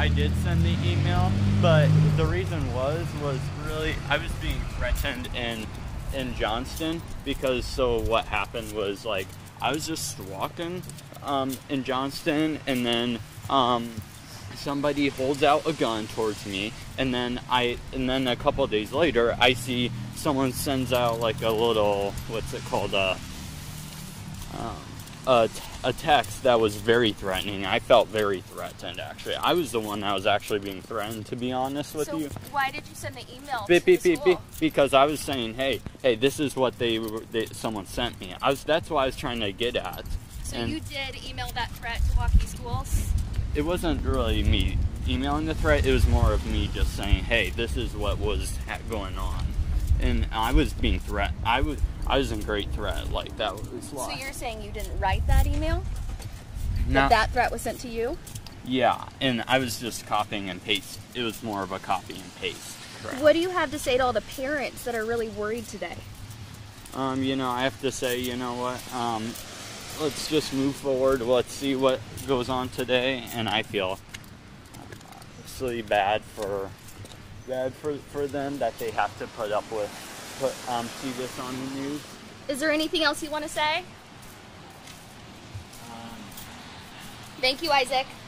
I did send the email, but the reason was really I was being threatened in Johnston because what happened was like I was just walking in Johnston, and then somebody holds out a gun towards me, and then a couple of days later I see someone sends out like a little, what's it called, a text that was very threatening. I felt very threatened, actually. I was the one that was actually being threatened, to be honest with you. So why did you send the email to the school? Because I was saying, hey, this is what someone sent me. That's what I was trying to get at. So you did email that threat to Waukee Schools? It wasn't really me emailing the threat. It was more of me just saying, hey, this is what was going on. And I was being threatened. I was in great threat. Like, that was So you're saying you didn't write that email? No. That threat was sent to you? Yeah, and I was just copying and paste. It was more of a copy and paste. Correct. What do you have to say to all the parents that are really worried today? I have to say, you know what? Let's just move forward. Let's see what goes on today. And I feel obviously bad for them that they have to put up with, see this on the news. Is there anything else you want to say? Thank you, Isaac.